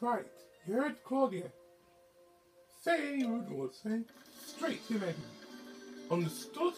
Right, you heard Claudia. Say any rude words, eh? Straight to your bedroom. Understood?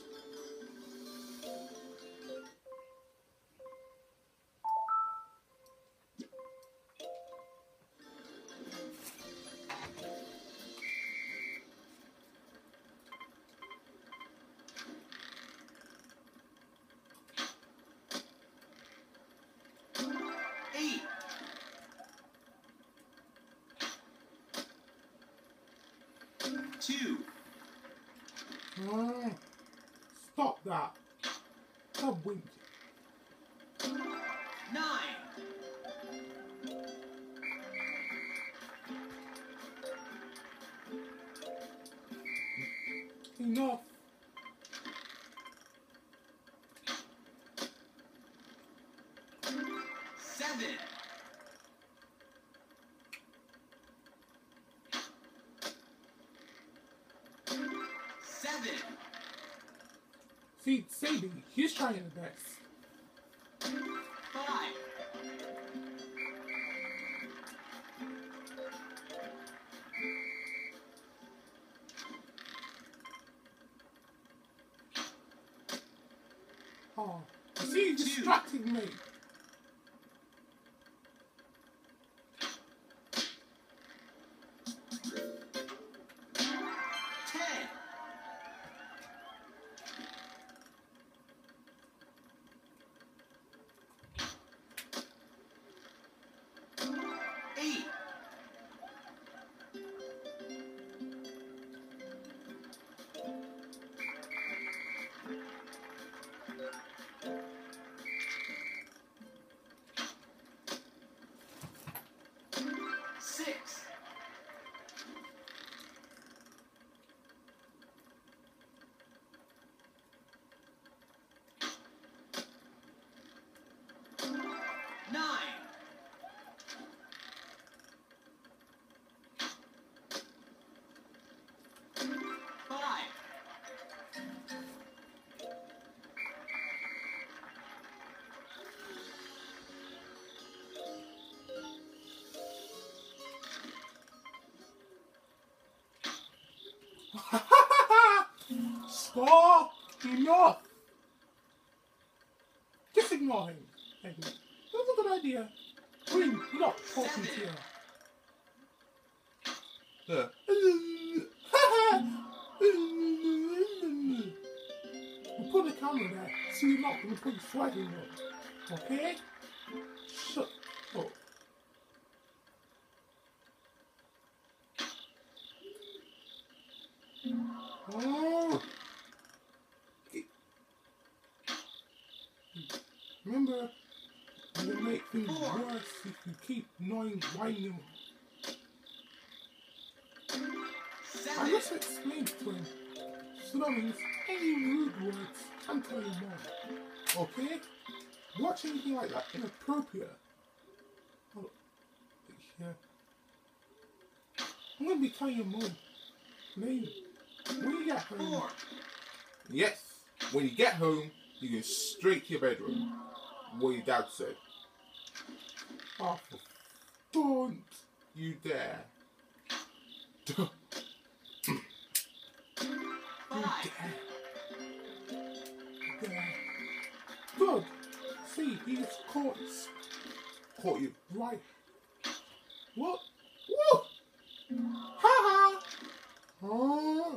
Stop that. Stop winking. 9. Enough. 7. 7. See, Sadie, he's trying his best. 5. Oh, you see, he's distracting me. 10. 8. 6. 9. 5. 'Stop! Enough! Just ignore him. Thank you. That's a good idea. Queen, you're not talking to her. We'll put the camera there so you're not going to put sweat in it. Okay? Shut up. Oh. Remember, you'll make things worse if you keep whining. I just explained to him. So that means any rude words can't tell you more. Okay? Watch anything like that inappropriate. Oh, yeah. I'm going to be telling your mom. Maybe. When you get home. Yes. When you get home, you go straight to your bedroom. What your dad said. Oh, don't you dare. Don't dare. Good. See, he's caught you right. What? Woo! Ha ha! Oh.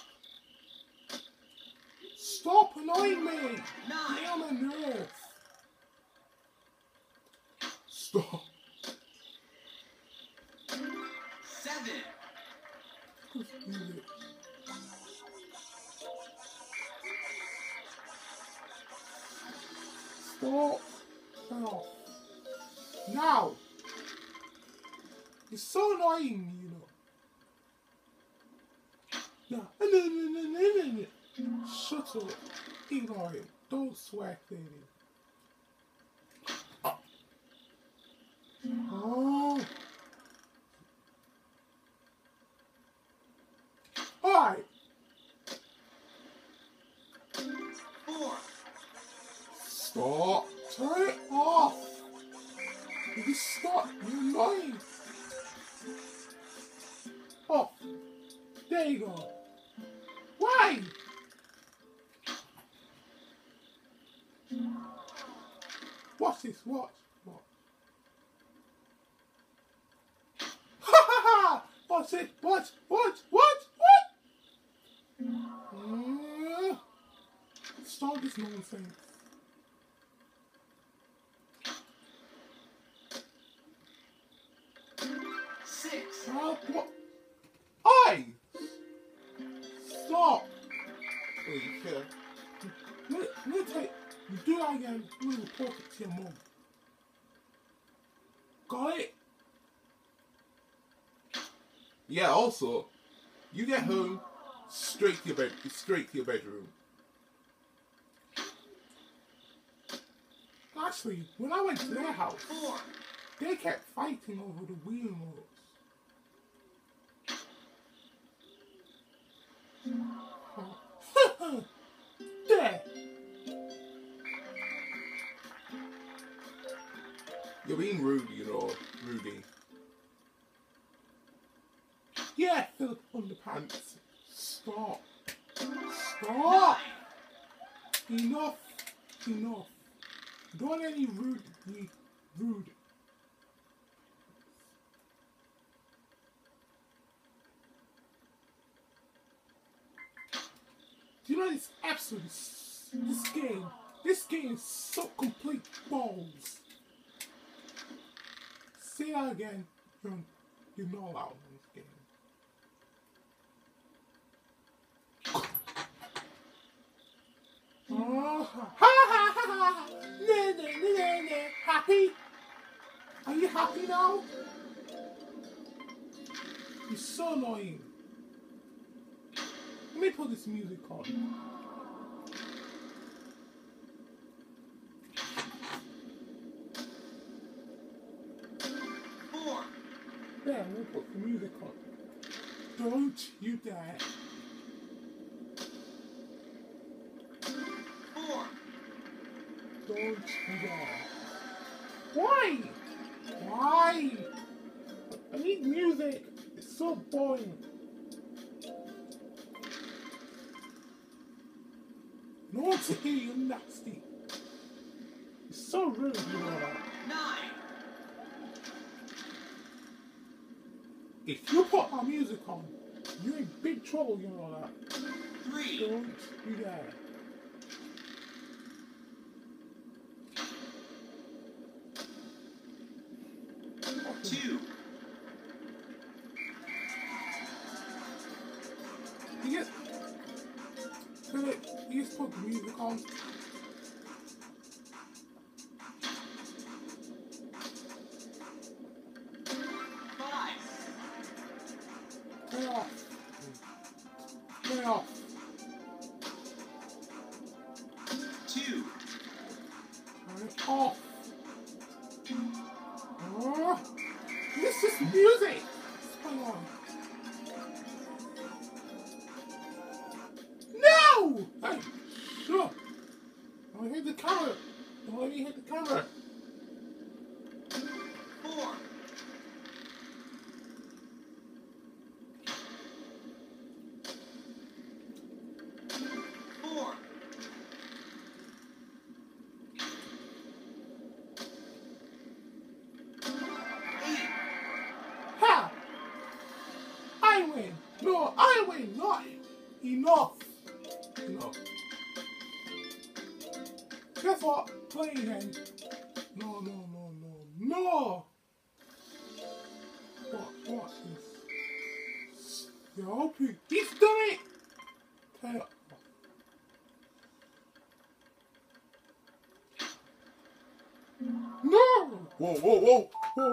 Stop annoying me! Get on my nerves. Stop. 7. Stop. Turn off. Now. You're so annoying, you know. Yeah. Shut up. Ignore him. Don't swear, baby. Oh. Alright. 4. Stop. Turn it off. If you stop, you're annoying. There you go. Why? Watch this, watch. What? Ha ha ha! Watch it, watch. Stop this nonsense. Six. What? Oi! Stop! Wait, here. Let me take. You do that again, we'll report it to your mom. Got it? Yeah, also, you get home, straight to your bedroom. Actually, when I went to their house, they kept fighting over the wheel remotes. There! You're being rude, you know, Rudy. Yeah, Philip Underpants. Stop. Stop! Enough. Don't any rude. Do you know this episode? This game is so complete balls. Say that again. You're not allowed in this game. Happy? Are you happy now? You're so annoying. Let me put this music on. There, we'll put the music on. Don't you dare. Don't you dare. Why? I need music. It's so boring. No one to hear you nasty. It's so rude, you know that. 9. If you put our music on, you're in big trouble, you know that. 3. Don't you dare. Two. You just put the music on. 5. Turn it off. Turn it off. 2. Turn it off. This is music. Come on. No! Hey, sure. Don't hit the camera. Don't let me hit the camera. 4. 4. 8. Ha! I win. No, I win. Not enough. Guess what? Play again. No. Watch this. Yo, he's done it. Turn it off. No! Whoa.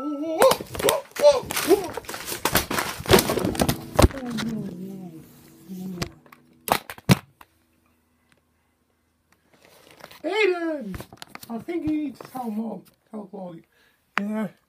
Oh, no. Aiden! I think you need to tell Mom. Tell Claudia. Yeah.